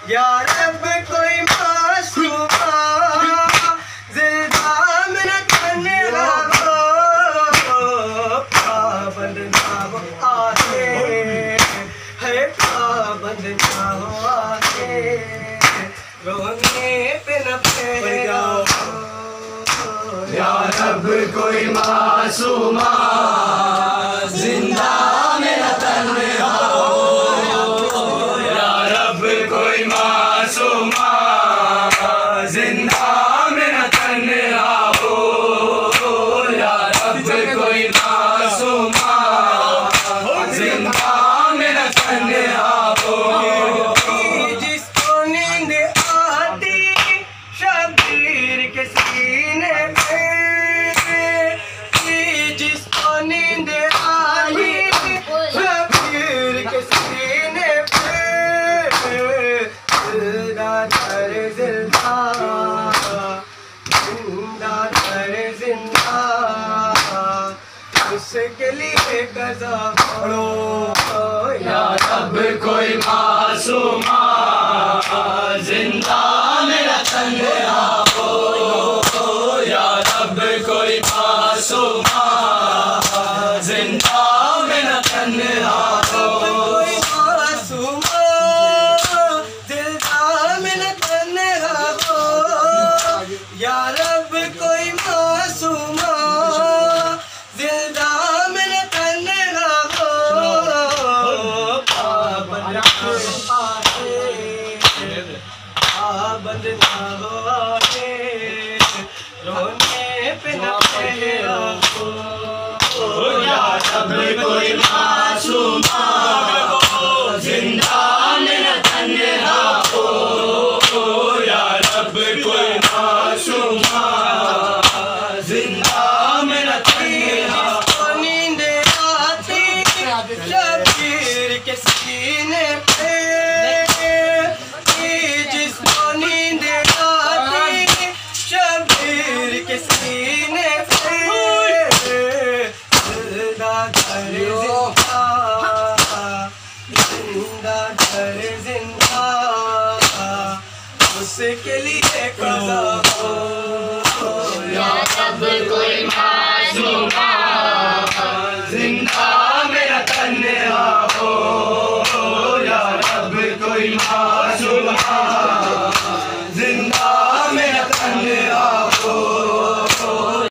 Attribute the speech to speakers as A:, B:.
A: या रब कोई मासूमा जिंदा में न तन्हा हो, पाबंद ना हो आके है, पाबंद ना हो आके रोने पे न फेरा हो।
B: या रब कोई मासूमा जिंदा में न तन्हा हो, या रब कोई मासूमा जिंदा में न तन्हा हो, या रब कोई मासूमा जिंदा में न तन्हा हो।
A: जिसको नींद आती शबीर के सीने पे, जिसको नींद आती शबीर के सीने पे, जिंदा दर जिंदा, जिंदा दर जिंदा, उसके लिए कज़ा पढ़ो।
B: या रब कोई मासूमा जिंदा में न तन्हा हो, या रब कोई मासूमा जिंदा में न तन्हा हो,
A: कोई मासूमा जिंदा में न तन्हा हो, या रब कोई मासूमा जिंदा में न तन्हा हो, पाबंद ना हो आके, पाबंद ना हो आके रोने पे न फेरा हो।
B: या रब कोई